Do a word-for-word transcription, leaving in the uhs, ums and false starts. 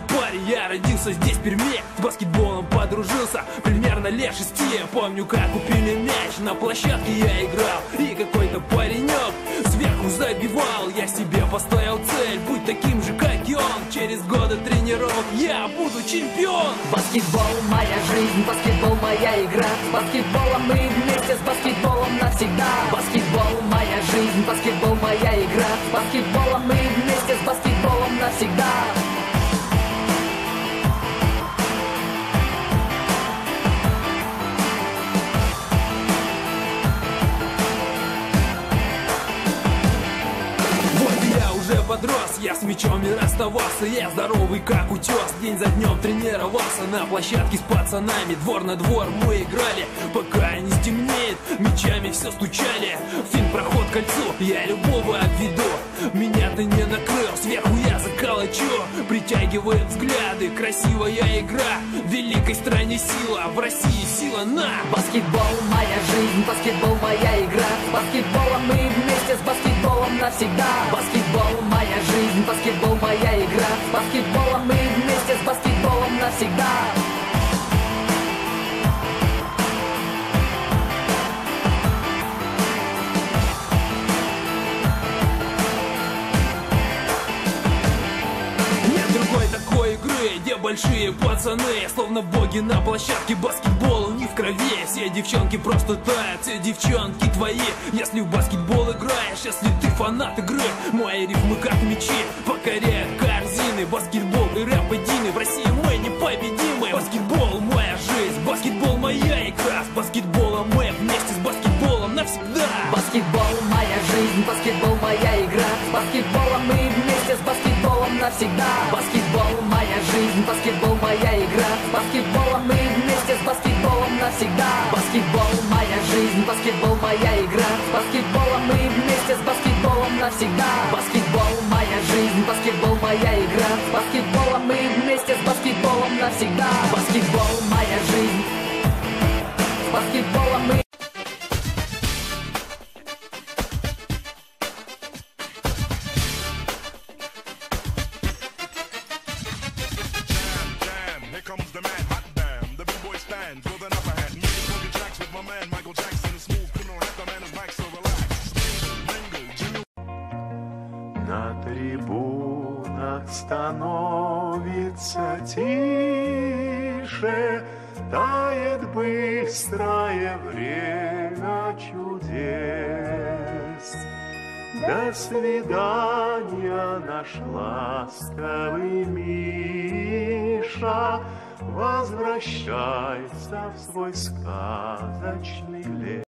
парень, я родился здесь, в Перми. С баскетболом подружился примерно лет шести. Помню, как купили мяч, на площадке я играл, и какой-то паренек сверху забивал. Я себе поставил цель быть таким же, как и он. Через годы тренировок я буду чемпион. Баскетбол моя жизнь, баскетбол моя игра. С баскетболом мы вместе, с баскетболом навсегда. Баскетбол моя жизнь, баскетбол моя игра. С баскетболом мы вместе, с баскетболом навсегда. Подрос, я с мячом не расставался, я здоровый как утес. День за днем тренировался на площадке с пацанами. Двор на двор мы играли, пока не стемнеет. Мячами все стучали, финт, проход, кольцо, я любого обведу. Меня ты не накрыл, сверху я заколочу. Притягивает взгляды, красивая игра. В великой стране сила, в России сила на. Баскетбол моя жизнь, баскетбол моя игра. С баскетболом мы вместе, с баскетболом навсегда. Баскетбол моя жизнь, баскетбол моя игра. С баскетболом мы вместе, с баскетболом навсегда. Где большие пацаны, словно боги на площадке. Баскетбол у них в крови. Все девчонки просто тают, все девчонки твои. Если в баскетбол играешь, если ты фанат игры, мои рифмы как мечи покоряют корзины. Баскетбол и рэп едины, в России мы непобедимы. Баскетбол моя жизнь, баскетбол моя игра. С баскетболом мы вместе, с баскетболом навсегда. Баскетбол моя жизнь, баскетбол моя игра. С баскетболом мы вместе, с баскетболом навсегда. Баскетбол моя жизнь, баскетбол моя игра. С баскетболом мы вместе, с баскетболом навсегда. Баскетбол моя жизнь, баскетбол моя игра. С баскетболом мы вместе, с баскетболом навсегда. Баскетбол моя жизнь, баскетбол моя игра. С баскетболом мы вместе, с баскетболом навсегда. Баскетбол моя жизнь, с баскетболом мы. На трибунах становится тише, тает быстрое время чудес. До свидания, наш ласковый Миша, возвращайся в свой сказочный лес.